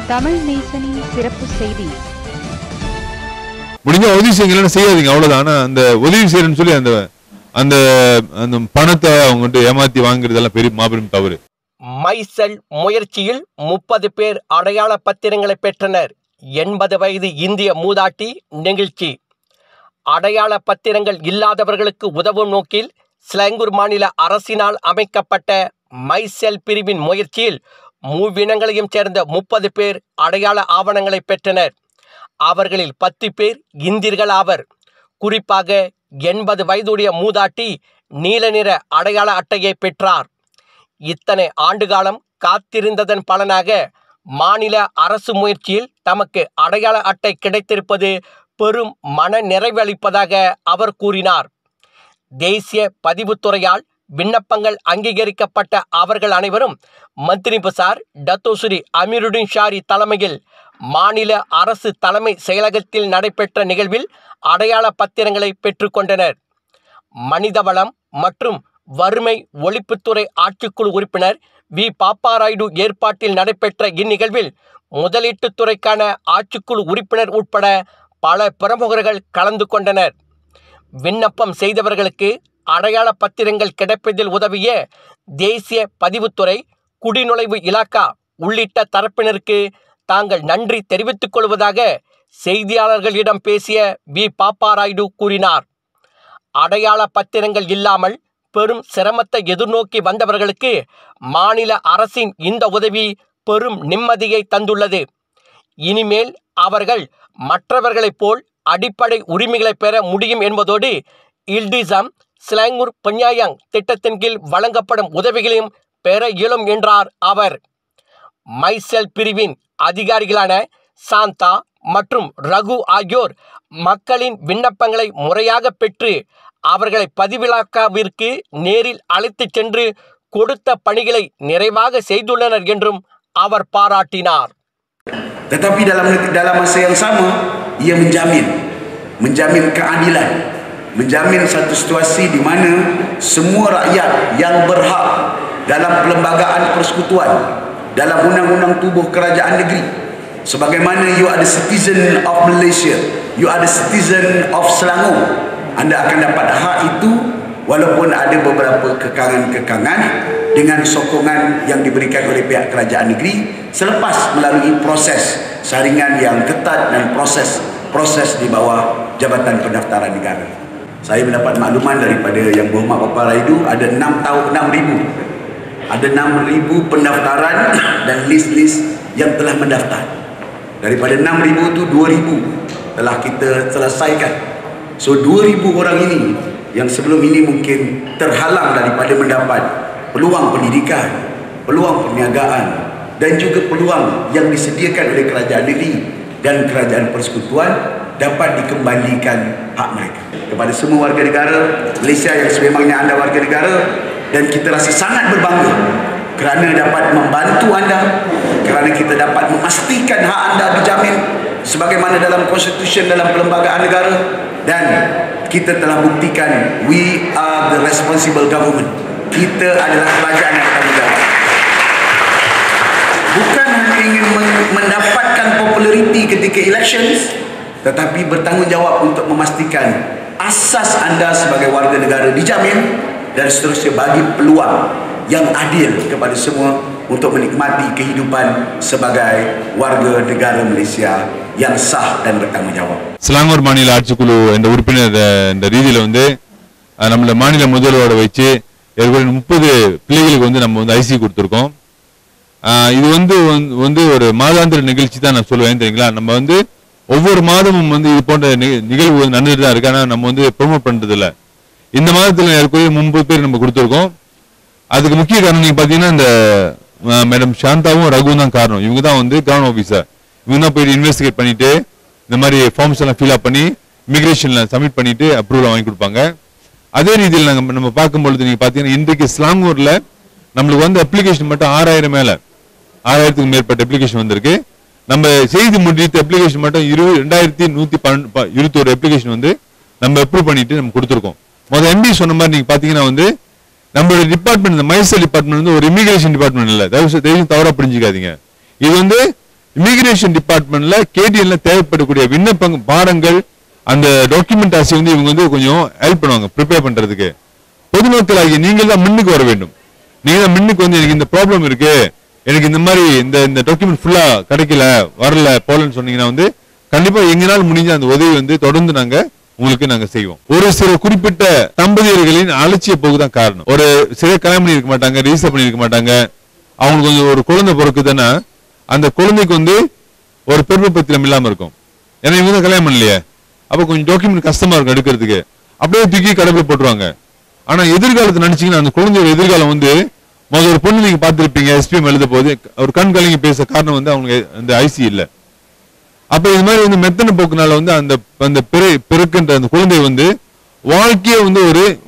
தமிழ் நேசனின் சிறப்பு செய்தி. முடிஞ்ச உதவி செய்யுங்களேன்னு செய்யாதீங்க, அவ்வளவுதான். ஆனா அந்த உதவி செய்யறேன்னு சொல்லி அந்த அந்த அந்த பணத்தை அவங்ககிட்ட ஏமாத்தி வாங்குறதெல்லாம் பெரிய மாபெரும் தவறு. மைசெல் முயற்சியில் 30 பேர் அடையாள பத்திரங்களை பெற்றனர். 80 வயது இந்திய மூதாட்டி நெகிழ்ச்சி. அடையாள பத்திரங்கள் இல்லாதவர்களுக்கு உதவும் நோக்கில் ஸ்லாங்கூர் மாநில அரசினால் அமைக்கப்பட்ட மைசெல் பிரிவின் முயற்சியில் மூவினங்களையும் சேர்ந்த 30 பேர் அடையாள ஆவணங்களை பெற்றனர். அவர்களில் 10 பேர் இந்தியர்கள் ஆவர். குறிப்பாக 80 வயதுடைய மூதாட்டி நீல நிற அடையாள அட்டையை பெற்றார். இத்தனை ஆண்டுகாலம் காத்திருந்ததன் பலனாக மாநில அரசு முயற்சியில் தமக்கு அடையாள அட்டை கிடைத்திருப்பது பெரும் மன நிறைவளிப்பதாக அவர் கூறினார். தேசிய பதிவுத்துறையால் விண்ணப்பங்கள் அங்கீகரிக்கப்பட்ட அவர்கள் அனைவரும் மந்திரி பசார் டத்தோஸ்ரீ அமீருடின் ஷாரி தலைமையில் மாநில அரசு தலைமை செயலகத்தில் நடைபெற்ற நிகழ்வில் அடையாள பத்திரங்களை பெற்றுக்கொண்டனர். மனிதவளம் மற்றும் வறுமை ஒழிப்புத்துறை ஆட்சிக்குழு உறுப்பினர் வி பாப்பாராயுடு ஏற்பாட்டில் நடைபெற்ற இந்நிகழ்வில் முதலீட்டுத்துறைக்கான ஆட்சிக்குழு உறுப்பினர் உட்பட பல பிரமுகர்கள் கலந்து கொண்டனர். விண்ணப்பம் செய்தவர்களுக்கு அடையாள பத்திரங்கள் கிடைப்பதில் உதவிய தேசிய பதிவுத்துறை, குடிநுழைவு இலாக்கா உள்ளிட்ட தரப்பினருக்கு தாங்கள் நன்றி தெரிவித்துக் கொள்வதாக செய்தியாளர்களிடம் பேசிய வி பாப்பாராயுடு கூறினார். அடையாள பத்திரங்கள் இல்லாமல் பெரும் சிரமத்தை எதிர்நோக்கி வந்தவர்களுக்கு மாநில அரசின் இந்த உதவி பெரும் நிம்மதியை தந்துள்ளது. இனிமேல் அவர்கள் மற்றவர்களைப் போல் அடிப்படை உரிமைகளை பெற முடியும் என்பதோடு இல்டிசம் ஸ்லாங்கூர் பஞ்சாயங் திட்டத்தின் கீழ் வழங்கப்படும் உதவிகளையும் பெற இயலும் என்றார் அவர். மைசெல் பிரிவின் அதிகாரிகளான சாந்தா மற்றும் ரகு ஆகியோர் மக்களின் விண்ணப்பங்களை முறையாக பெற்று அவர்களை பதிவிலாக்காவிற்கு நேரில் அழைத்துச் சென்று கொடுத்த பணிகளை நிறைவாக செய்துள்ளனர் என்றும் அவர் பாராட்டினார். Tetapi dalam masa yang sama ia menjamin keadilan, menjamin satu situasi di mana semua rakyat yang berhak dalam perlembagaan persekutuan, dalam undang-undang tubuh kerajaan negeri, sebagaimana you are the citizen of Malaysia, you are the citizen of Selangor, anda akan dapat hak itu walaupun ada beberapa kekangan-kekangan dengan sokongan yang diberikan oleh pihak kerajaan negeri selepas melalui proses saringan yang ketat dan proses di bawah Jabatan Pendaftaran Negara. Saya mendapat makluman daripada Yang Berhormat Bapa Raidu ada 6,000 pendaftaran dan list-list yang telah mendaftar. Daripada 6,000 itu 2,000 telah kita selesaikan. So 2,000 orang ini yang sebelum ini mungkin terhalang daripada mendapat peluang pendidikan, peluang perniagaan dan juga peluang yang disediakan oleh kerajaan negeri dan kerajaan persekutuan dapat dikembalikan hak mereka. Kepada semua warga negara Malaysia yang sememangnya anda warga negara, dan kita rasa sangat berbangga kerana dapat membantu anda, kerana kita dapat memastikan hak anda dijamin sebagaimana dalam konstitusi dalam perlembagaan negara, dan kita telah buktikan we are the responsible government. Kita adalah kerajaan yang bertanggung jawab. Bukan hanya ingin mendapatkan populariti ketika elections, tetapi bertanggungjawab untuk memastikan asas anda sebagai warga negara dijamin dan seterusnya bagi peluang yang adil kepada semua untuk menikmati kehidupan sebagai warga negara Malaysia yang sah dan bertanggungjawab. Selangor மாநில ஆட்சிக்குழு என்ற உறுப்பினர் இந்த ரீதியில் வந்து நம்மள மாநில முதல்வரோட வச்சு 30 பிள்ளைகளுக்கு வந்து நம்ம வந்து ஐசி கொடுத்துருக்கோம். இது வந்து ஒரு மாதாந்திர நிகழ்ச்சி தான் நான் சொல்லுவேன், தெரியுங்களா. நம்ம வந்து ஒவ்வொரு மாதமும் வந்து இது போன்ற நிகழ்வு நடந்துட்டு தான் இருக்கு. ஆனால் நம்ம வந்து ப்ரொமோட் பண்றது இல்லை. இந்த மாதத்தில் ஏற்கனவே 30 பேர் நம்ம கொடுத்துருக்கோம். அதுக்கு முக்கிய காரணம் நீங்க பாத்தீங்கன்னா இந்த மேடம் சாந்தாவும் ரகுவும் தான் காரணம். இவங்க தான் வந்து கவர்மெண்ட் ஆஃபீஸர். இவங்க தான் போயிட்டு இன்வெஸ்டிகேட் பண்ணிட்டு இந்த மாதிரி ஃபார்ம்ஸ் எல்லாம் ஃபில் அப் பண்ணி இமிகிரேஷன்ல சப்மிட் பண்ணிட்டு அப்ரூவல் வாங்கி கொடுப்பாங்க. அதே ரீதியில் நம்ம பார்க்கும்பொழுது நீங்க பாத்தீங்கன்னா இன்றைக்கு ஸ்லாங்கூர்ல நம்மளுக்கு வந்து அப்ளிகேஷன் மட்டும் 6,000க்கு மேற்பட்ட அப்ளிகேஷன் வந்திருக்கு. நம்ம செய்தி முடித்த அப்ளிகேஷன் மட்டும் 2,121 அப்ளிகேஷன் வந்து நம்ம அப்ரூவ் பண்ணிட்டு நம்ம கொடுத்துருக்கோம். முதல் எம்பி சொன்ன மாதிரி நீங்க பாத்தீங்கன்னா வந்து நம்மளோட டிபார்ட்மெண்ட், இந்த மைசெல் டிபார்ட்மெண்ட் வந்து ஒரு இமிகிரேஷன் டிபார்ட்மெண்ட் இல்லை. தயவு தவறா புரிஞ்சுக்காதீங்க. இது வந்து இமிகிரேஷன் டிபார்ட்மெண்ட்ல கேடிஎன்ல தேவைப்படக்கூடிய விண்ணப்ப பாடங்கள் அந்த டாக்குமெண்டாசி வந்து இவங்க வந்து கொஞ்சம் ஹெல்ப் பண்ணுவாங்க ப்ரிப்பேர் பண்றதுக்கு. பொதுமக்களாகிய நீங்கள் தான் முன்னுக்கு வர வேண்டும். நீங்க தான் முன்னுக்கு வந்து எனக்கு இந்த ப்ராப்ளம் இருக்கு, எனக்கு இந்த மாதிரி இந்த டாக்குமெண்ட் ஃபுல்லா கிடைக்கல, வரல, போலன்னு சொன்னீங்கன்னா வந்து கண்டிப்பா எங்களால் முடிஞ்ச அந்த உதவி வந்து தொடர்ந்து நாங்க செய்வோம். ஒரு சில குறிப்பிட்ட தம்பதியர்களின் அலட்சிய போக்குதான் காரணம். ஒரு சில கல்யாணம் பண்ணி இருக்க மாட்டாங்க, ரிஜிஸ்டர் பண்ணி இருக்க மாட்டாங்க, அவங்களுக்கு கொஞ்சம் ஒரு குழந்தை பிறக்குதுன்னா அந்த குழந்தைக்கு வந்து ஒரு பெருமை பத்திரம் இல்லாம இருக்கும். ஏன்னா இவங்க தான் கல்யாணம் பண்ணலையே, அப்ப கொஞ்சம் டாக்குமெண்ட் கஷ்டமா இருக்கும் எடுக்கிறதுக்கு, அப்படியே தூக்கி கடவுள போட்டுருவாங்க. ஆனா எதிர்காலத்தை நினைச்சீங்கன்னா அந்த குழந்தையோட எதிர்காலம் வந்து முதல் ஒரு பொண்ணு நீங்க பார்த்திருப்பீங்க SPM எழுத போது ஒரு கண் கலங்கி பேச காரணம் வந்து அவங்க அந்த ஐசி இல்ல. அப்ப இது மாதிரி வந்து மெத்தன போக்குனால வந்து அந்த பிறக்கின்ற அந்த குழந்தை வந்து வாழ்க்கையே வந்து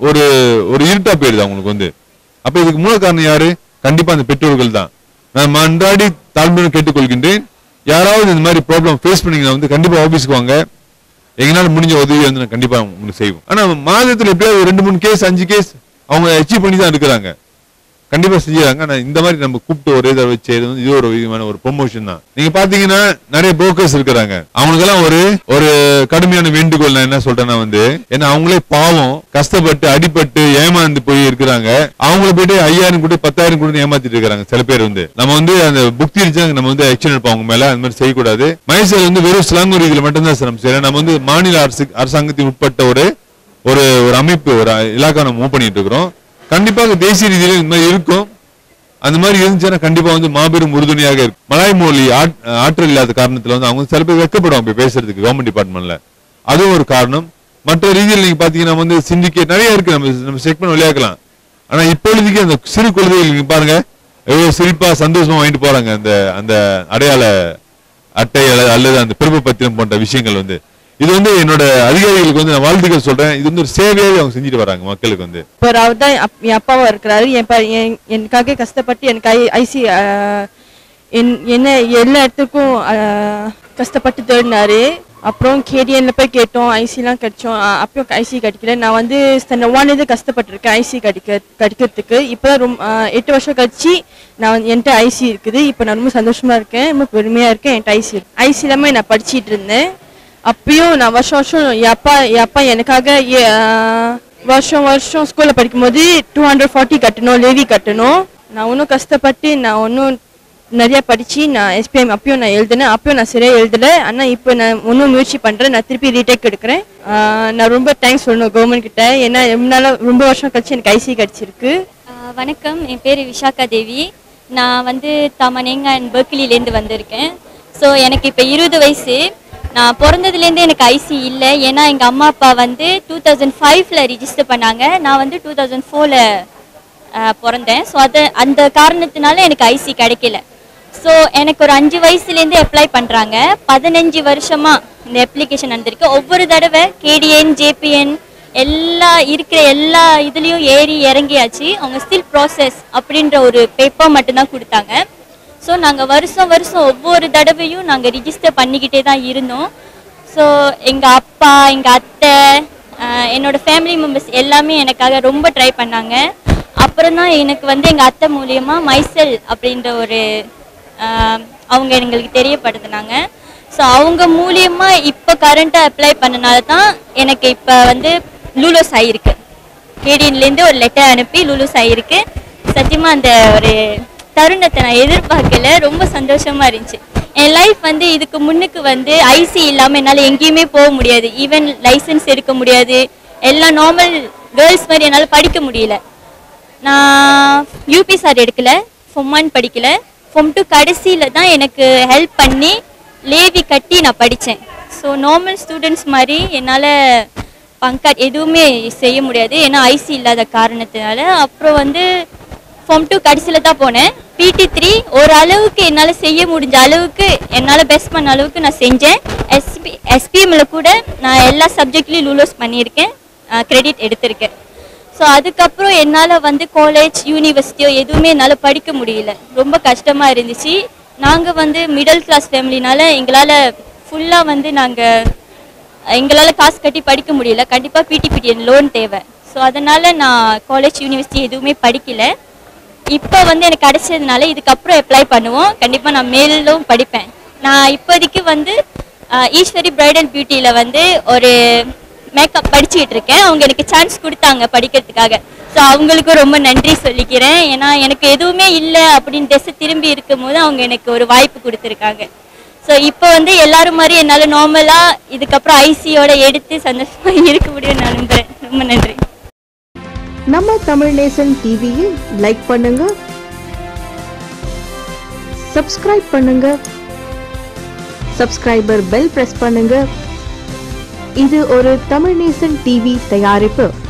ஒரு இருட்டா போயிடுது அவங்களுக்கு வந்து. அப்ப இதுக்கு மூல காரணம் யாரு? கண்டிப்பா அந்த பெற்றோர்கள் தான். நான் அன்றாடி தாழ்மையுடன் கேட்டுக்கொள்கின்றேன், யாராவது இந்த மாதிரி ப்ராப்ளம் ஃபேஸ் பண்ணீங்கன்னா வந்து கண்டிப்பா ஆபீஸ்க்கு வாங்க, எங்களால முடிஞ்ச உதவி வந்து நான் கண்டிப்பா உங்களுக்கு செய்வோம். ஆனா மாதத்துல எப்படியாவது 2-3 கேஸ் 5 கேஸ் அவங்க அச்சீவ் பண்ணி தான் இருக்கிறாங்க, கண்டிப்பா செஞ்சுறாங்க. ஆனா இந்த மாதிரி நம்ம கூப்பிட்டு ஒரே தடவை வச்சு இது ஒரு விதமான ஒரு ப்ரொமோஷன் தான். நீங்க பாத்தீங்கன்னா நிறைய புரோக்கர்ஸ் இருக்கிறாங்க, அவங்களுக்கெல்லாம் ஒரு கடுமையான வேண்டுகோள் நான் என்ன சொல்றேன்னா வந்து, ஏன்னா அவங்களே பாவம் கஷ்டப்பட்டு அடிபட்டு ஏமாந்து போய் இருக்கிறாங்க. அவங்கள போயிட்டு 5000 கூட 10,000 கூட ஏமாத்திட்டு இருக்காங்க சில பேர் வந்து. நம்ம வந்து அந்த புக்தி இருந்துச்சா நம்ம வந்து ஆக்ஷன் எடுப்போம் அவங்க மேல, அந்த மாதிரி செய்யக்கூடாது. மைசூர் வந்து வெறும் ஸ்லாங்கூர் இதுல மட்டும்தான் சார் நம்ம செய்யறோம். நம்ம வந்து மாநில அரசாங்கத்தின் உட்பட்ட ஒரு அமைப்பு, ஒரு இலாக்கா நம்ம மூவ் பண்ணிட்டு இருக்கிறோம். கண்டிப்பாக தேசிய ரீதியில இந்த மாதிரி இருக்கும். அந்த மாதிரி இருந்துச்சுன்னா கண்டிப்பா வந்து மாபெரும் உறுதுணையாக இருக்கும். மலாய் மொழி ஆற்றல் இல்லாத காரணத்துல வந்து அவங்க சில பேர் வெட்கப்படுவாங்க பேசுறதுக்கு கவர்மெண்ட் டிபார்ட்மெண்ட்ல, அதுவும் ஒரு காரணம். மற்ற ரீதியில் நீங்க பாத்தீங்கன்னா வந்து சிண்டிகேட் நிறைய இருக்கு, நம்ம செக் பண்ணி விளையாடலாம். ஆனா இப்பொழுதுக்கு அந்த சிறு குழந்தைகள் நீங்க பாருங்க எவ்வளவு சிரிப்பா சந்தோஷமா வாங்கிட்டு போறாங்க அந்த அடையாள அட்டை அல்லது அந்த பிறப்பு பத்திரம் போன்ற விஷயங்கள் வந்து. இது வந்து என்னோட அதிகாரிகளுக்கு வந்து நான் வாழ்த்துக்கள் சொல்றேன். இது வந்து ஒரு சேவையாவே அவங்க செஞ்சுட்டு வராங்க மக்களுக்கு வந்து. இப்போ அவர் தான் என் அப்பாவா இருக்கிறாரு. எனக்காக கஷ்டப்பட்டு எனக்கு ஐசி என்ன எல்லா இடத்துக்கும் கஷ்டப்பட்டு தேடினாரு. அப்புறம் கேடிஎன்ல போய் கேட்டோம், ஐசிலாம் கிடைச்சோம். அப்பயும் ஐசி கிடைக்கல. நான் வந்து ஸ்டாண்டர்ட் 1 கஷ்டப்பட்டிருக்கேன் ஐசி கிடைக்கிறதுக்கு. இப்போ ரொம்ப 8 வருஷம் கழிச்சு நான் என்கிட்ட ஐசி இருக்குது. இப்போ நான் ரொம்ப சந்தோஷமா இருக்கேன், ரொம்ப பெருமையா இருக்கேன். என்கிட்ட ஐசி இல்லாமல் நான் படிச்சுட்டு இருந்தேன். அப்பயும் நான் வருஷம் என் அப்பா எனக்காக வருஷம் ஸ்கூல்ல படிக்கும்போது 240 கட்டணும், லேவி கட்டணும். நான் ஒன்றும் கஷ்டப்பட்டு நான் ஒன்றும் நிறைய படிச்சு நான் SPM அப்பயும் நான் எழுதினேன். அப்பயும் நான் சரியா எழுதல. ஆனா இப்போ நான் ஒன்றும் முயற்சி பண்றேன், நான் திருப்பி ரீடேக் எடுக்கிறேன். நான் ரொம்ப தேங்க்ஸ் சொல்லணும் கவர்மெண்ட் கிட்ட, ஏன்னா ரொம்ப வருஷம் கழிச்சு எனக்கு ஐசி கிடைச்சிருக்கு. வணக்கம், என் பேர் விஷாக்கா தேவி. நான் வந்து தமனேங்க அண்ட் பெர்க்லிலேருந்து வந்திருக்கேன். ஸோ எனக்கு இப்போ 20 வயசு. நான் பிறந்ததுலேருந்து எனக்கு ஐசி இல்லை, ஏன்னா எங்கள் அம்மா அப்பா வந்து 2005ல் ரிஜிஸ்டர் பண்ணாங்க. நான் வந்து 2004ல் பிறந்தேன். ஸோ அந்த காரணத்தினால எனக்கு ஐசி கிடைக்கல. ஸோ எனக்கு ஒரு 5 வயசுலேருந்து அப்ளை பண்ணுறாங்க. 15 வருஷமாக இந்த அப்ளிகேஷன் நடந்திருக்கு. ஒவ்வொரு தடவை கேடிஎன் ஜேபிஎன் இருக்கிற எல்லா இதுலேயும் ஏறி இறங்கியாச்சு. அவங்க ஸ்டில் ப்ராசஸ் அப்படின்ற ஒரு பேப்பர் மட்டும்தான் கொடுத்தாங்க. ஸோ நாங்கள் வருஷம் ஒவ்வொரு தடவையும் நாங்கள் ரிஜிஸ்டர் பண்ணிக்கிட்டே தான் இருந்தோம். ஸோ எங்கள் அப்பா, எங்கள் அத்தை, என்னோடய ஃபேமிலி மெம்பர்ஸ் எல்லாமே எனக்காக ரொம்ப ட்ரை பண்ணாங்க. அப்புறம் தான் எனக்கு வந்து எங்கள் அத்தை மூலியமாக மைசல் அப்படின்ற ஒரு அவங்க எங்களுக்கு தெரியப்படுத்தினாங்க. ஸோ அவங்க மூலியமாக இப்போ கரண்ட்டாக அப்ளை பண்ணனால தான் எனக்கு இப்போ வந்து லூலோஸ் ஆகிருக்கு. கேடிஎன்லேருந்து ஒரு லெட்டர் அனுப்பி லூலோஸ் ஆகிருக்கு. சத்தியமாக அந்த ஒரு தருணத்தை நான் எதிர்பார்க்கல, ரொம்ப சந்தோஷமாக இருந்துச்சு. என் லைஃப் வந்து இதுக்கு முன்னுக்கு வந்து ஐசி இல்லாமல் என்னால் எங்கேயுமே போக முடியாது. ஈவன் லைசன்ஸ் எடுக்க முடியாது. எல்லாம் நார்மல் கேர்ள்ஸ் மாதிரி என்னால் படிக்க முடியல. நான் UPSR எடுக்கல, Form 1 படிக்கல. Form 2 கடைசியில் தான் எனக்கு ஹெல்ப் பண்ணி லேவி கட்டி நான் படித்தேன். ஸோ நார்மல் ஸ்டூடெண்ட்ஸ் மாதிரி என்னால் பங்காட் எதுவுமே செய்ய முடியாது, ஏன்னா ஐசி இல்லாத காரணத்தினால. அப்புறம் வந்து Form 2 கடைசியில் தான் போனேன். PT3 ஓரளவுக்கு என்னால் செய்ய முடிஞ்ச அளவுக்கு, என்னால் பெஸ்ட் பண்ண அளவுக்கு நான் செஞ்சேன். SPMல கூட நான் எல்லா சப்ஜெக்ட்லேயும் லூலோஸ் பண்ணியிருக்கேன், கிரெடிட் எடுத்திருக்கேன். ஸோ அதுக்கப்புறம் என்னால் வந்து காலேஜ் யூனிவர்சிட்டியோ எதுவுமே என்னால் படிக்க முடியல, ரொம்ப கஷ்டமாக இருந்துச்சு. நாங்கள் வந்து மிடில் கிளாஸ் ஃபேமிலினால எங்களால் ஃபுல்லாக வந்து எங்களால் காசு கட்டி படிக்க முடியல. கண்டிப்பாக PTPTN லோன் தேவை. ஸோ அதனால் நான் காலேஜ் யூனிவர்சிட்டி எதுவுமே படிக்கலை. இப்போ வந்து எனக்கு கிடைச்சதுனால இதுக்கப்புறம் அப்ளை பண்ணுவோம். கண்டிப்பாக நான் மேலும் படிப்பேன். நான் இப்போதைக்கு வந்து ஈஸ்வரி பிரைடல் பியூட்டியில் வந்து ஒரு மேக்கப் படிச்சுக்கிட்டு இருக்கேன். அவங்க எனக்கு சான்ஸ் கொடுத்தாங்க படிக்கிறதுக்காக. ஸோ அவங்களுக்கும் ரொம்ப நன்றி சொல்லிக்கிறேன். ஏன்னா எனக்கு எதுவுமே இல்லை அப்படின்னு ட்ரெஸ்ஸு திரும்பி இருக்கும் போது அவங்க எனக்கு ஒரு வாய்ப்பு கொடுத்துருக்காங்க. ஸோ இப்போ வந்து எல்லாரும் மாதிரி என்னால் நார்மலாக இதுக்கப்புறம் ஐசியோட எடுத்து சந்தோஷமாக இருக்க முடியும் நான் நம்புகிறேன். ரொம்ப நன்றி. நம்ம தமிழ் நேசன் டிவியை லைக் பண்ணுங்க, சப்ஸ்கிரைப் பண்ணுங்க, சப்ஸ்கிரைபர் பெல் பிரஸ் பண்ணுங்க. இது ஒரு தமிழ் நேசன் டிவி தயாரிப்பு.